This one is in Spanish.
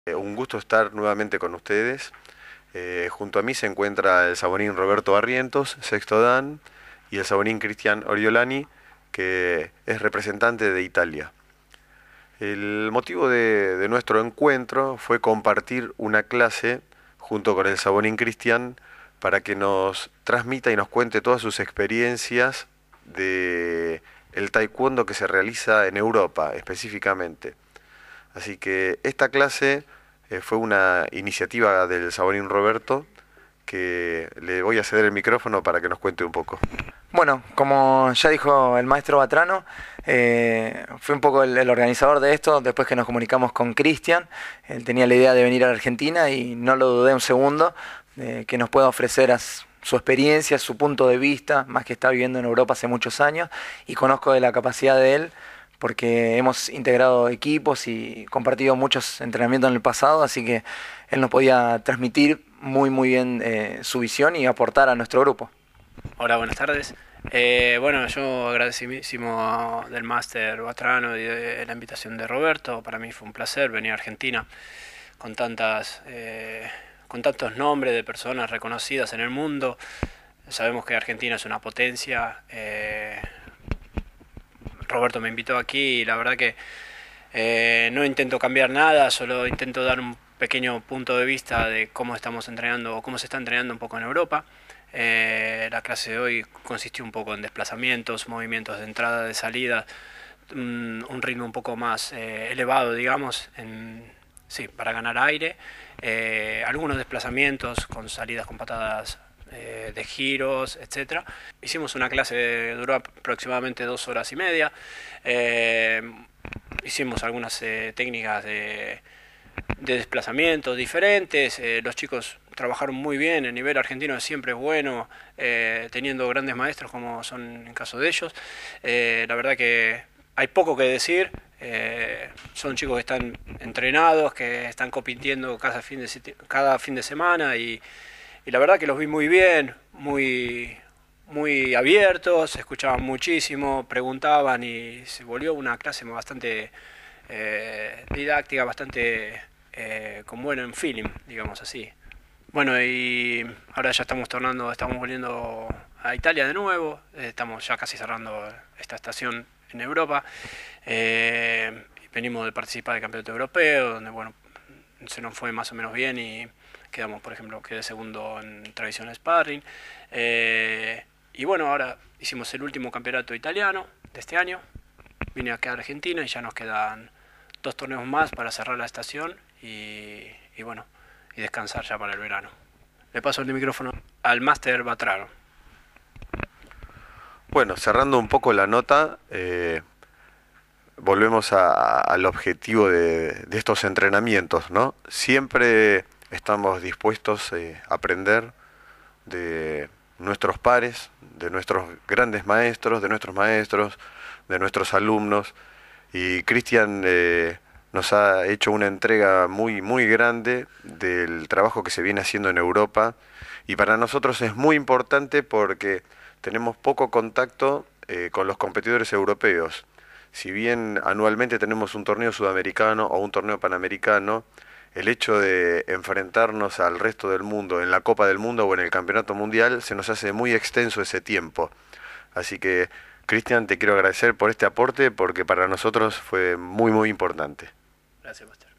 Un gusto estar nuevamente con ustedes. Junto a mí se encuentra el sabonín Roberto Barrientos, sexto Dan, y el sabonín Cristian Oriolani, que es representante de Italia. El motivo de nuestro encuentro fue compartir una clase junto con el sabonín Cristian para que nos transmita y nos cuente todas sus experiencias de el taekwondo que se realiza en Europa específicamente. Así que esta clase fue una iniciativa del Sabonín Roberto que le voy a ceder el micrófono para que nos cuente un poco. Bueno, como ya dijo el maestro Batrano, fui un poco el organizador de esto después que nos comunicamos con Cristian. Él tenía la idea de venir a la Argentina y no lo dudé un segundo, que nos pueda ofrecer su experiencia, su punto de vista, más que está viviendo en Europa hace muchos años, y conozco de la capacidad de él porque hemos integrado equipos y compartido muchos entrenamientos en el pasado, así que él nos podía transmitir muy bien su visión y aportar a nuestro grupo. Hola, buenas tardes. Bueno, yo agradecidísimo del máster Batrano y de la invitación de Roberto. Para mí fue un placer venir a Argentina con con tantos nombres de personas reconocidas en el mundo. Sabemos que Argentina es una potencia. Roberto me invitó aquí y la verdad que no intento cambiar nada, solo intento dar un pequeño punto de vista de cómo estamos entrenando o cómo se está entrenando un poco en Europa. La clase de hoy consistió un poco en desplazamientos, movimientos de entrada, de salida, un ritmo un poco más elevado, digamos, sí, para ganar aire. Algunos desplazamientos con salidas con patadas de giros, etcétera. Hicimos una clase, duró aproximadamente 2 horas y media. Hicimos algunas técnicas de desplazamientos diferentes. Los chicos trabajaron muy bien, el nivel argentino es siempre bueno, teniendo grandes maestros como son en caso de ellos. La verdad que hay poco que decir. Son chicos que están entrenados, que están compitiendo cada fin de semana y la verdad que los vi muy bien, muy abiertos, escuchaban muchísimo, preguntaban y se volvió una clase bastante didáctica, bastante con buen feeling, digamos así. Bueno, y ahora ya estamos volviendo a Italia de nuevo, estamos ya casi cerrando esta estación en Europa. Venimos de participar del campeonato europeo, donde bueno, se nos fue más o menos bien y quedamos, por ejemplo, quedé segundo en tradición sparring. Y bueno, ahora hicimos el último campeonato italiano de este año, vine acá a Argentina y ya nos quedan 2 torneos más para cerrar la estación y bueno, y descansar ya para el verano. Le paso el micrófono al máster Batrano. Bueno, cerrando un poco la nota, volvemos al objetivo de estos entrenamientos, ¿no? Siempre estamos dispuestos a aprender de nuestros pares, de nuestros grandes maestros, de nuestros alumnos. Y Cristian nos ha hecho una entrega muy grande del trabajo que se viene haciendo en Europa. Y para nosotros es muy importante porque tenemos poco contacto con los competidores europeos. Si bien anualmente tenemos un torneo sudamericano o un torneo panamericano, el hecho de enfrentarnos al resto del mundo en la Copa del Mundo o en el Campeonato Mundial se nos hace muy extenso ese tiempo. Así que, Cristian, te quiero agradecer por este aporte porque para nosotros fue muy importante. Gracias, máster.